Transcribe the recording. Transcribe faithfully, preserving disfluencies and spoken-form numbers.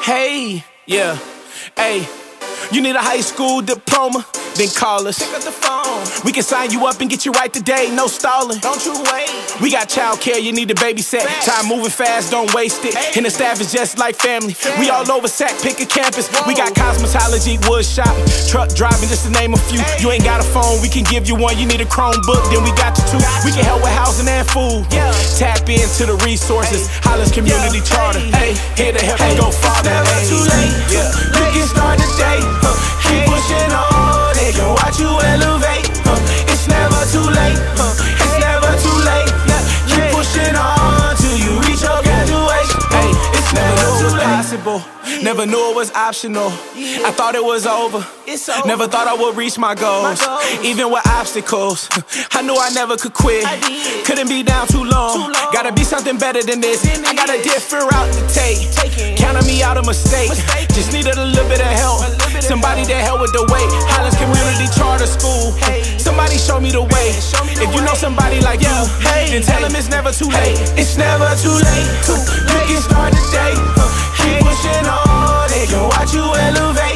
Hey, yeah, hey. You need a high school diploma? Then call us. Pick up the phone. We can sign you up and get you right today, no stalling. Don't you wait. We got child care, you need to babysit. Time moving fast, don't waste it. Hey. And the staff is just like family. Yeah. We all over Sac, pick a campus. Whoa. We got cosmetology, wood shop, truck driving, just to name a few. Hey. You ain't got a phone, we can give you one. You need a Chromebook, then we got you two. Got We you. can help with housing and food. Yeah. Tap into the resources. Hey. Highlands Community Yeah. Charter. Hey. Hey, here to help Hey. you go farther. Never Hey. too late. Yeah. You can start today. Huh. Keep pushing on. They can watch you elevate. Huh. It's never too late. Huh. It's never too late. Yeah. Keep pushing on till you reach your graduation. Hey, It's never never knew it too was late. possible. Never knew it was optional. I thought it was over. It's over. Never thought I would reach my goals. My goals. Even with obstacles, I knew I never could quit. I did. Couldn't be down too long. Too long. Gotta be something better than this. Than I got a this. different route to take. Taking. Counting me out a mistake. Mistake. Just needed a little bit of help. A little bit of Somebody help. that helped with the weight. Highlands Community Charter School. Hey. Somebody show me the way. Show me the If you know way. somebody like you, Hey. then tell them it's never too Hey. late. It's never too late. You can start today. Huh. Keep pushing on. They can watch you elevate.